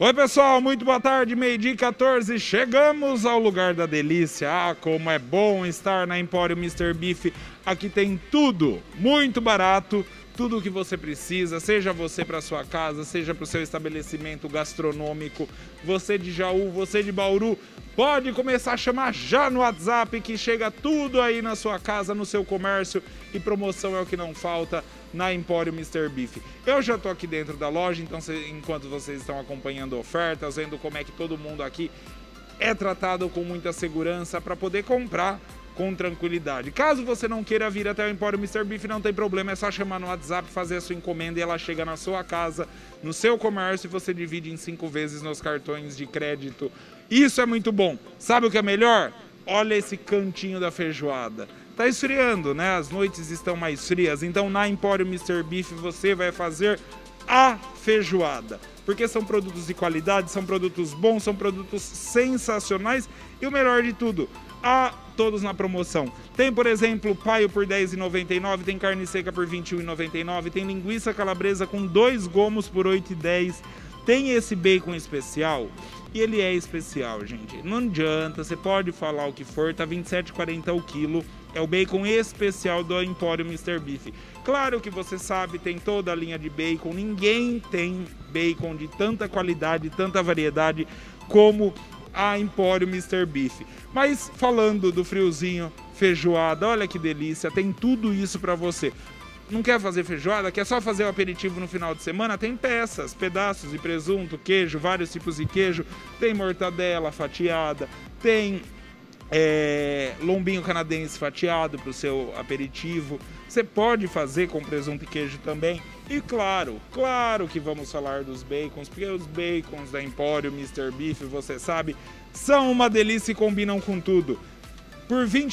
Oi pessoal, muito boa tarde, meio-dia e 14, chegamos ao lugar da delícia. Ah, como é bom estar na Empório Mr. Beef. Aqui tem tudo, muito barato, tudo o que você precisa, seja você para sua casa, seja para o seu estabelecimento gastronômico, você de Jaú, você de Bauru, pode começar a chamar já no WhatsApp que chega tudo aí na sua casa, no seu comércio, e promoção é o que não falta na Empório Mr. Beef. Eu já tô aqui dentro da loja, então enquanto vocês estão acompanhando ofertas, vendo como é que todo mundo aqui é tratado com muita segurança para poder comprar com tranquilidade. Caso você não queira vir até o Empório Mr. Beef, não tem problema, é só chamar no WhatsApp, fazer a sua encomenda e ela chega na sua casa, no seu comércio, e você divide em 5 vezes nos cartões de crédito. Isso é muito bom. Sabe o que é melhor? Olha esse cantinho da feijoada. Tá esfriando, né? As noites estão mais frias, então na Empório Mr. Beef você vai fazer a feijoada. Porque são produtos de qualidade, são produtos bons, são produtos sensacionais e o melhor de tudo, todos na promoção. Tem, por exemplo, paio por R$ 10,99, tem carne seca por R$ 21,99, tem linguiça calabresa com 2 gomos por R$ 8,10. Tem esse bacon especial, e ele é especial, gente. Não adianta, você pode falar o que for, tá R$ 27,40 o quilo. É o bacon especial do Empório Mr. Beef. Claro que você sabe, tem toda a linha de bacon. Ninguém tem bacon de tanta qualidade, tanta variedade como a Empório Mr. Beef. Mas falando do friozinho, feijoada, olha que delícia, tem tudo isso para você. Não quer fazer feijoada? Quer só fazer o aperitivo no final de semana? Tem peças, pedaços de presunto, queijo, vários tipos de queijo. Tem mortadela fatiada, tem lombinho canadense fatiado para o seu aperitivo. Você pode fazer com presunto e queijo também. E claro que vamos falar dos bacons, porque os bacons da Empório Mr. Beef, você sabe, são uma delícia e combinam com tudo. Por R$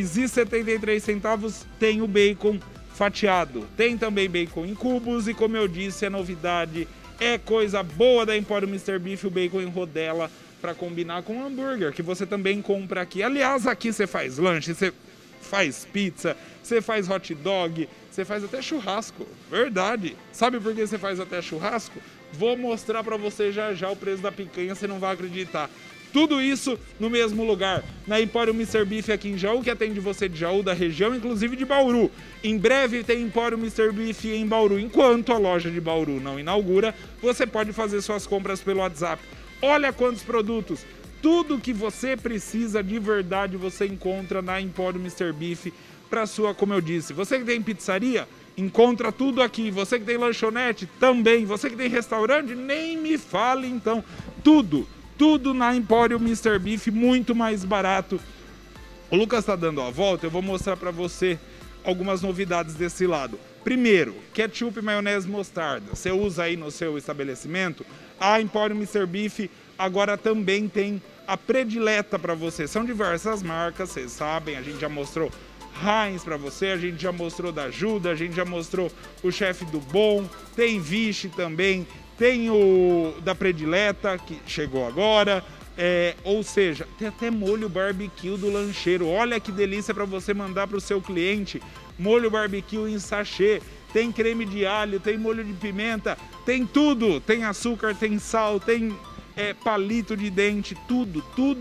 22,73 tem o bacon fatiado. Tem também bacon em cubos e, como eu disse, é novidade, é coisa boa da Empório Mr. Beef, o bacon em rodela para combinar com hambúrguer, que você também compra aqui. Aliás, aqui você faz lanche, você faz pizza, você faz hot dog, você faz até churrasco. Verdade. Sabe por que você faz até churrasco? Vou mostrar para você já o preço da picanha, você não vai acreditar. Tudo isso no mesmo lugar, na Empório Mr. Beef aqui em Jaú, que atende você de Jaú, da região, inclusive de Bauru. Em breve tem Empório Mr. Beef em Bauru. Enquanto a loja de Bauru não inaugura, você pode fazer suas compras pelo WhatsApp. Olha quantos produtos, tudo que você precisa de verdade você encontra na Empório Mr. Beef para sua, como eu disse. Você que tem pizzaria, encontra tudo aqui. Você que tem lanchonete, também. Você que tem restaurante, nem me fale então. Tudo na Empório Mr. Beef, muito mais barato. O Lucas está dando a volta, eu vou mostrar para você algumas novidades desse lado. Primeiro, ketchup, maionese, mostarda. Você usa aí no seu estabelecimento? A Empório Mr. Beef agora também tem a predileta para você. São diversas marcas, vocês sabem, a gente já mostrou Heinz para você, a gente já mostrou da Ajuda, a gente já mostrou o Chefe do Bom, tem Vichy também, tem o da predileta, que chegou agora, ou seja, tem até molho barbecue do lancheiro. Olha que delícia para você mandar para o seu cliente, molho barbecue em sachê, tem creme de alho, tem molho de pimenta, tem tudo, tem açúcar, tem sal, tem palito de dente, tudo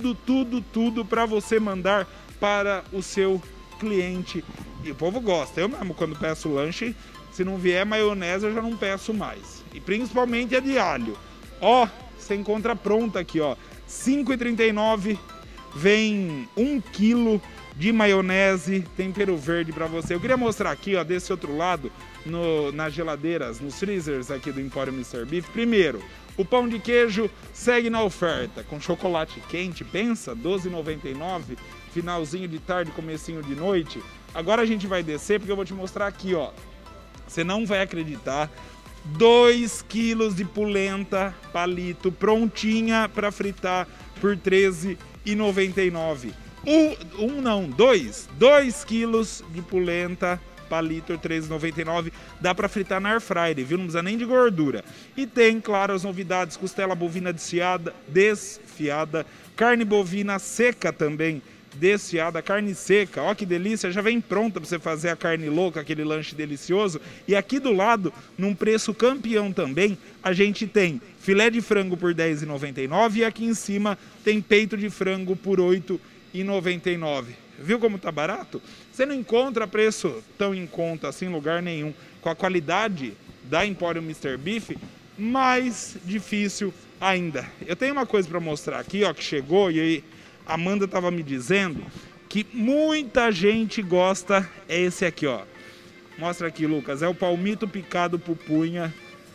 para você mandar para o seu cliente. E o povo gosta, eu mesmo quando peço lanche, se não vier maionese eu já não peço mais. E principalmente a de alho. Ó, você encontra pronta aqui, ó. R$ 5,39 vem 1 quilo de maionese, tempero verde para você. Eu queria mostrar aqui, ó, desse outro lado, nas geladeiras, nos freezers aqui do Empório Mr. Beef. Primeiro, o pão de queijo segue na oferta, com chocolate quente, pensa, R$ 12,99, finalzinho de tarde, comecinho de noite. Agora a gente vai descer porque eu vou te mostrar aqui, ó. Você não vai acreditar, 2 quilos de polenta palito prontinha para fritar por R$ 13,99. Dois quilos de polenta palito, R$ 13,99. Dá para fritar na air fryer, viu? Não precisa nem de gordura. E tem, claro, as novidades: costela bovina desfiada, carne bovina seca também, desfiada, carne seca, ó que delícia, já vem pronta para você fazer a carne louca, aquele lanche delicioso. E aqui do lado, num preço campeão também, a gente tem filé de frango por R$10,99 e aqui em cima tem peito de frango por R$8,99. Viu como tá barato? Você não encontra preço tão em conta assim em lugar nenhum. Com a qualidade da Empório Mr. Beef, mais difícil ainda. Eu tenho uma coisa para mostrar aqui, ó, que chegou e aí a Amanda estava me dizendo que muita gente gosta, é esse aqui, ó. Mostra aqui, Lucas, é o palmito picado pupunha,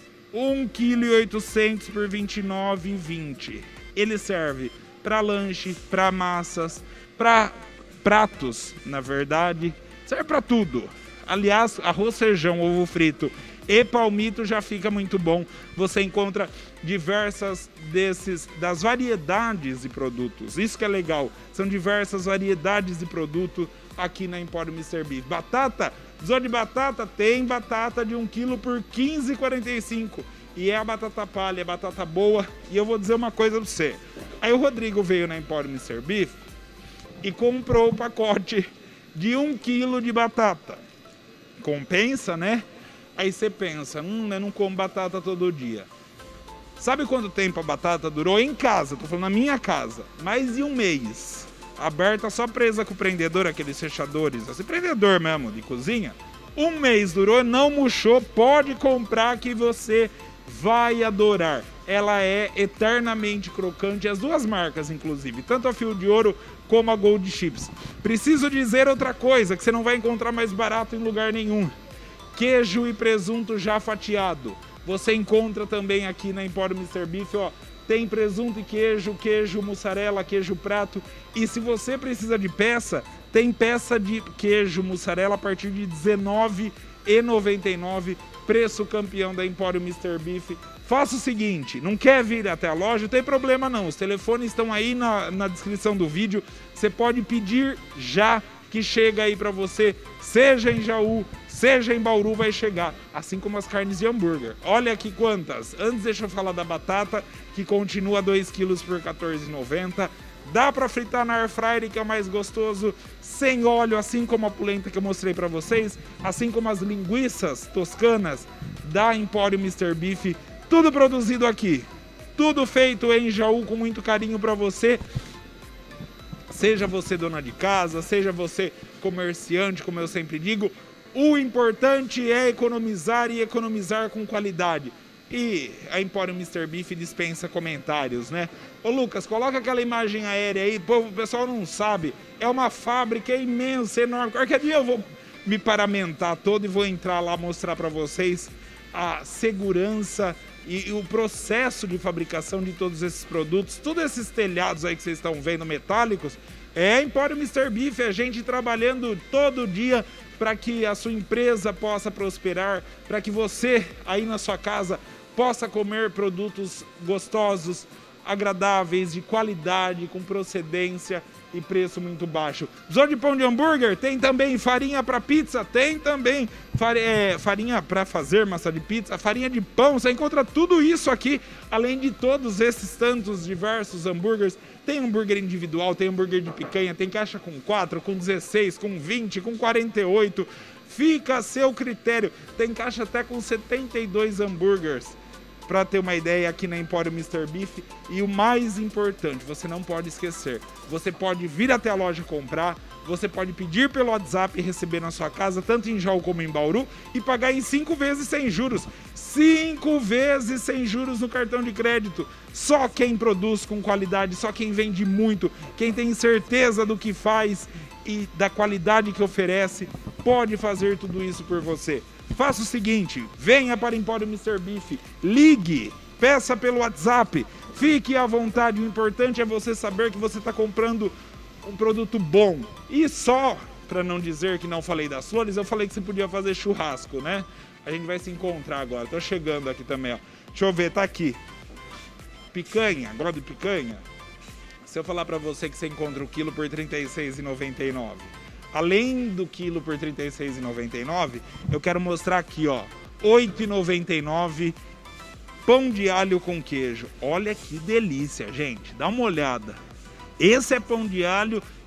1,8 kg por R$29,20. Ele serve para lanche, para massas, para pratos, na verdade, serve para tudo. Aliás, arroz, feijão, ovo frito e palmito já fica muito bom. Você encontra diversas das variedades de produtos. Isso que é legal. São diversas variedades de produto aqui na Empório Mr. Beef. Batata, precisou de batata? Tem batata de 1 kg por R$15,45. E é a batata palha, é batata boa. E eu vou dizer uma coisa pra você. Aí o Rodrigo veio na Empório Mr. Beef e comprou o pacote de 1 kg de batata. Compensa, né? Aí você pensa, eu não como batata todo dia. Sabe quanto tempo a batata durou em casa? Tô falando na minha casa. Mais de um mês. Aberta só presa com o prendedor, aqueles fechadores. Esse prendedor mesmo, de cozinha. Um mês durou, não murchou. Pode comprar que você vai adorar. Ela é eternamente crocante. As duas marcas, inclusive. Tanto a Fio de Ouro como a Gold Chips. Preciso dizer outra coisa, que você não vai encontrar mais barato em lugar nenhum. Queijo e presunto já fatiado. Você encontra também aqui na Empório Mr. Beef, ó. Tem presunto e queijo, queijo mussarela, queijo prato. E se você precisa de peça, tem peça de queijo mussarela a partir de R$19,99. Preço campeão da Empório Mr. Beef. Faça o seguinte, não quer vir até a loja? Não tem problema não. Os telefones estão aí na descrição do vídeo. Você pode pedir já que chega aí para você, seja em Jaú, seja em Bauru, vai chegar, assim como as carnes de hambúrguer. Olha aqui quantas. Antes deixa eu falar da batata, que continua 2 kg por R$14,90. Dá para fritar na air fryer, que é o mais gostoso, sem óleo, assim como a polenta que eu mostrei para vocês, assim como as linguiças toscanas da Empório Mr. Beef, tudo produzido aqui, tudo feito em Jaú com muito carinho para você. Seja você dona de casa, seja você comerciante, como eu sempre digo, o importante é economizar e economizar com qualidade. E a Empório Mr. Beef dispensa comentários, né? Ô Lucas, coloca aquela imagem aérea aí, o pessoal não sabe. É uma fábrica imensa, enorme. Qualquer dia eu vou me paramentar todo e vou entrar lá mostrar para vocês a segurança e o processo de fabricação de todos esses produtos. Todos esses telhados aí que vocês estão vendo metálicos, é Empório Mr. Beef, a gente trabalhando todo dia para que a sua empresa possa prosperar, para que você aí na sua casa possa comer produtos gostosos, agradáveis, de qualidade, com procedência e preço muito baixo. Precisou de pão de hambúrguer? Tem também. Farinha para pizza? Tem também. Farinha para fazer massa de pizza, farinha de pão, você encontra tudo isso aqui, além de todos esses tantos diversos hambúrgueres. Tem hambúrguer individual, tem hambúrguer de picanha, tem caixa com 4, com 16, com 20, com 48. Fica a seu critério. Tem caixa até com 72 hambúrgueres. Para ter uma ideia, aqui na Empório Mr. Beef. E o mais importante, você não pode esquecer, você pode vir até a loja comprar, você pode pedir pelo WhatsApp e receber na sua casa, tanto em Jaú como em Bauru, e pagar em 5 vezes sem juros. 5 vezes sem juros no cartão de crédito. Só quem produz com qualidade, só quem vende muito, quem tem certeza do que faz e da qualidade que oferece, pode fazer tudo isso por você. Faça o seguinte, venha para Empório Mr. Beef, ligue, peça pelo WhatsApp, fique à vontade. O importante é você saber que você está comprando um produto bom. E só, para não dizer que não falei das flores, eu falei que você podia fazer churrasco, né? A gente vai se encontrar agora, tô chegando aqui também, ó. Deixa eu ver, tá aqui. Picanha, gosta de picanha? Se eu falar para você que você encontra o quilo por R$ 36,99. Além do quilo por R$ 36,99, eu quero mostrar aqui, ó, R$ 8,99, pão de alho com queijo. Olha que delícia, gente, dá uma olhada. Esse é pão de alho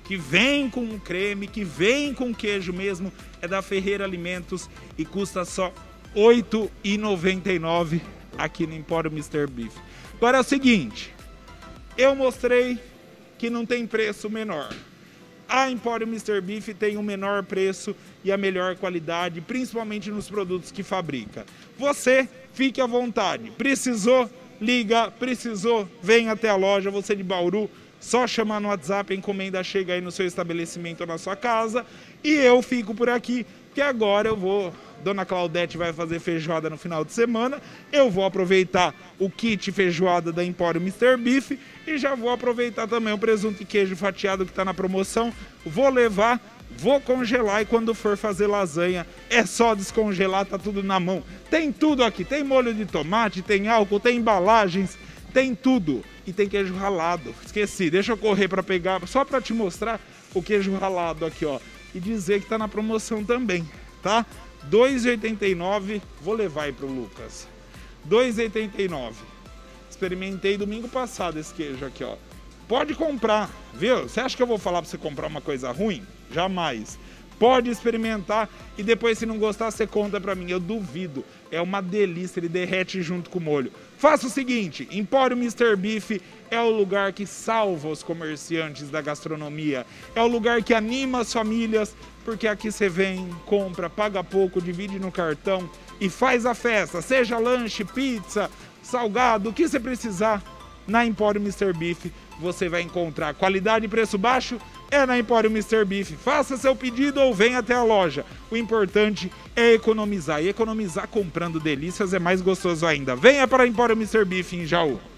que vem com um creme, que vem com queijo mesmo, é da Ferreira Alimentos e custa só R$ 8,99 aqui no Empório Mr. Beef. Agora é o seguinte, eu mostrei que não tem preço menor. A Empório Mr. Beef tem o menor preço e a melhor qualidade, principalmente nos produtos que fabrica. Você, fique à vontade. Precisou, liga. Precisou, vem até a loja. Você de Bauru, só chamar no WhatsApp, a encomenda chega aí no seu estabelecimento ou na sua casa. E eu fico por aqui, que agora eu vou... Dona Claudete vai fazer feijoada no final de semana. Eu vou aproveitar o kit feijoada da Empório Mr. Beef e já vou aproveitar também o presunto e queijo fatiado que está na promoção. Vou levar, vou congelar e quando for fazer lasanha é só descongelar, tá tudo na mão. Tem tudo aqui, tem molho de tomate, tem álcool, tem embalagens, tem tudo. E tem queijo ralado, esqueci, deixa eu correr para pegar, só para te mostrar o queijo ralado aqui, ó. E dizer que tá na promoção também, tá? R$ 2,89, vou levar aí pro Lucas. R$ 2,89. Experimentei domingo passado esse queijo aqui, ó. Pode comprar, viu? Você acha que eu vou falar para você comprar uma coisa ruim? Jamais. Pode experimentar e depois, se não gostar, você conta para mim. Eu duvido. É uma delícia, ele derrete junto com o molho. Faça o seguinte, Empório Mr. Beef é o lugar que salva os comerciantes da gastronomia. É o lugar que anima as famílias, porque aqui você vem, compra, paga pouco, divide no cartão e faz a festa. Seja lanche, pizza, salgado, o que você precisar, na Empório Mr. Beef você vai encontrar. Qualidade e preço baixo é na Empório Mr. Beef. Faça seu pedido ou venha até a loja. O importante é economizar. E economizar comprando delícias é mais gostoso ainda. Venha para a Empório Mr. Beef em Jaú.